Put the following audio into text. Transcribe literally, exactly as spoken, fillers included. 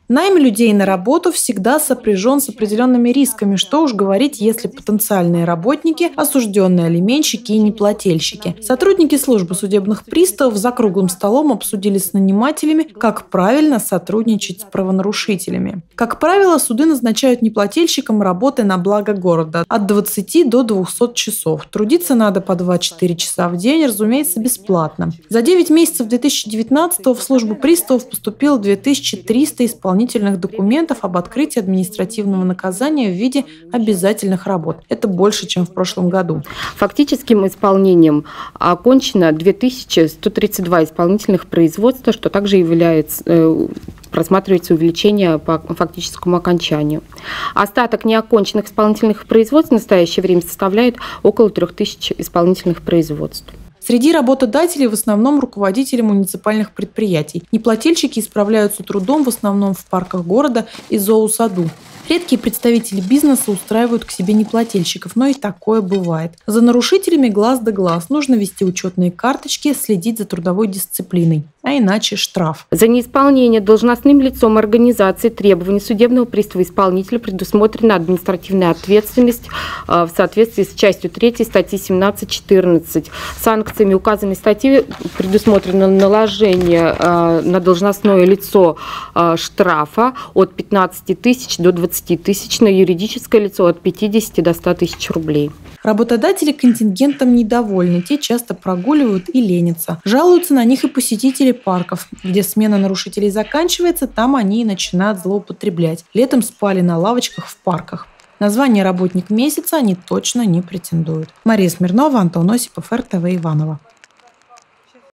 Найм людей на работу всегда сопряжен с определенными рисками, что уж говорить, если потенциальные работники – осужденные алименщики и неплательщики. Сотрудники службы судебных приставов за круглым столом обсудили с нанимателями, как правильно сотрудничать с правонарушителями. Как правило, суды назначают неплательщикам работы на благо города от двадцати до двухсот часов. Трудиться надо по два-четыре часа в день, разумеется, бесплатно. За девять месяцев две тысячи девятнадцатого в службу приставов поступило две тысячи триста исполнительных документов об открытии административного наказания в виде обязательных работ. Это больше, чем в прошлом году. Фактическим исполнением окончено две тысячи сто тридцать два исполнительных производства, что также является, э, просматривается увеличение по фактическому окончанию. Остаток неоконченных исполнительных производств в настоящее время составляет около трех тысяч исполнительных производств. Среди работодателей в основном руководители муниципальных предприятий. Неплательщики справляются трудом в основном в парках города и зоосаду. Редкие представители бизнеса устраивают к себе неплательщиков, но и такое бывает. За нарушителями глаз да глаз. Нужно вести учетные карточки, следить за трудовой дисциплиной. А иначе штраф. За неисполнение должностным лицом организации требований судебного пристава-исполнителя предусмотрена административная ответственность в соответствии с частью третьей статьи семнадцать четырнадцать. Санкциями указанной статьи предусмотрено наложение на должностное лицо штрафа от пятнадцати тысяч до двадцати тысяч, на юридическое лицо от пятидесяти до ста тысяч рублей. Работодатели контингентом недовольны, те часто прогуливают и ленятся. Жалуются на них и посетители парков. Где смена нарушителей заканчивается, там они и начинают злоупотреблять. Летом спали на лавочках в парках. На звание «Работник месяца» они точно не претендуют. Мария Смирнова, Антон Осипов, эр тэ вэ Иваново.